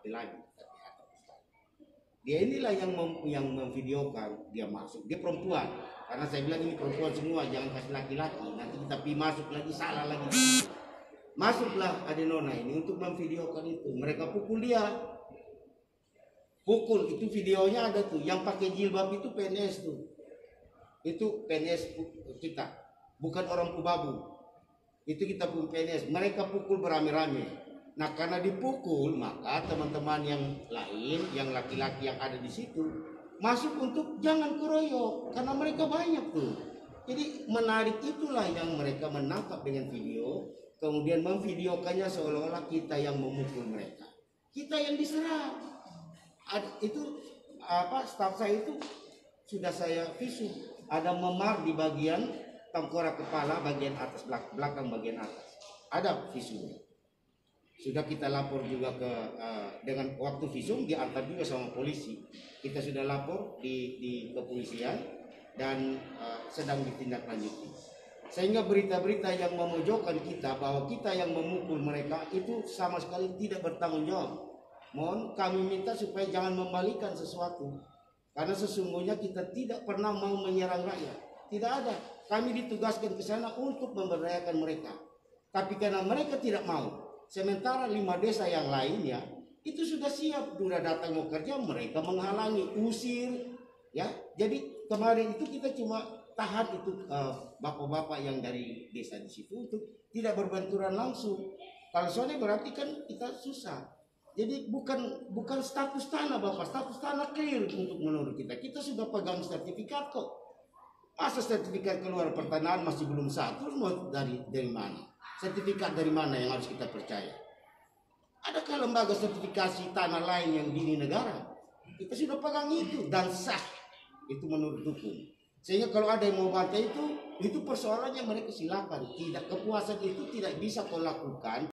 laki-laki tapi atap istana. Dia inilah yang memvideokan, dia masuk, dia perempuan. Karena saya bilang ini perempuan semua, jangan kasih laki-laki. Nanti kita masuk lagi, salah lagi. Masuklah Adenona ini untuk memvideokan itu. Mereka pukul dia. Pukul, itu videonya ada tuh. Yang pakai jilbab itu PNS tuh. Itu PNS kita. Bukan orang Pubabu. Itu kita pun PNS. Mereka pukul beramai-ramai. Nah karena dipukul, maka teman-teman yang lain, yang laki-laki yang ada di situ, masuk untuk jangan keroyok. Karena mereka banyak tuh. Jadi menarik itulah yang mereka menangkap dengan video. Kemudian memvideokannya seolah-olah kita yang memukul mereka. Kita yang diserang. Itu staf saya itu sudah saya visum. Ada memar di bagian tengkorak kepala bagian atas, belakang bagian atas. Ada visumnya. Sudah kita lapor juga dengan waktu visum diantar juga sama polisi. Kita sudah lapor di kepolisian dan sedang ditindaklanjuti. Sehingga berita-berita yang memojokkan kita bahwa kita yang memukul mereka itu sama sekali tidak bertanggung jawab. Mohon kami minta supaya jangan membalikan sesuatu. Karena sesungguhnya kita tidak pernah mau menyerang rakyat. Tidak ada. Kami ditugaskan ke sana untuk memberdayakan mereka. Tapi karena mereka tidak mau. Sementara 5 desa yang lainnya itu sudah siap. Sudah datang mau kerja, mereka menghalangi, usir. Ya, jadi kemarin itu kita cuma tahan itu bapak-bapak yang dari desa di situ untuk tidak berbenturan langsung. Kalau soalnya berarti kan kita susah. Jadi bukan status tanah bapak, status tanah clear untuk menurut kita. Kita sudah pegang sertifikat kok. Masa sertifikat keluar pertanahan masih belum sah, terus mau dari mana? Sertifikat dari mana yang harus kita percaya? Adakah lembaga sertifikasi tanah lain yang di negara? Kita sudah pegang itu dan sah. Itu menurut hukum. Sehingga kalau ada yang mau bantai itu persoalannya mereka silakan. Tidak, kepuasan itu tidak bisa kau lakukan